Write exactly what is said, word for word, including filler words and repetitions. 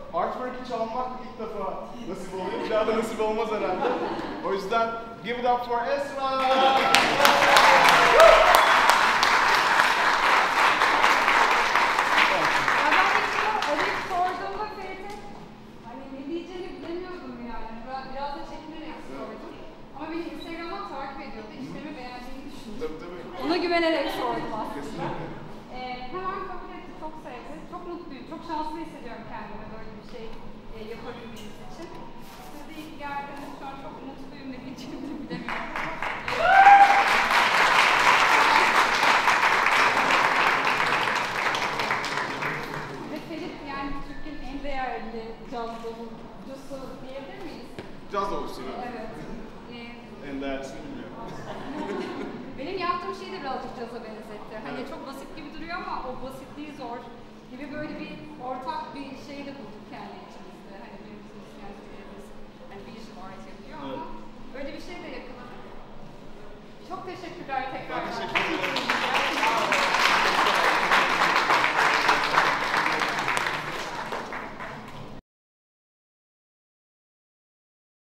Artwork'i çalmak ilk defa nasip oluyor. Bir daha da nasip olmaz herhalde. O yüzden give it up for Esra! Ona güvenerek sordum aslında. Ee, hemen kabul etti, çok sevdi. Çok mutluyum, çok şanslı hissediyorum kendimi böyle bir şey e, yapabildiğiniz için. Siz de iyi geldiniz, şu an çok mutluyum, ne diyeceğimi bilemiyorum. Ve Ferit yani Türkiye'nin en değerli caz davulcusu diyebilir miyiz? Caz davulcusu mu? Evet. En değerlisini bilmiyorum. Benim yaptığım şeyi de birazcık caza benzetti. Hani evet. Çok basit gibi duruyor ama o basitliği zor gibi böyle bir ortak bir şey de bulduk kendimize.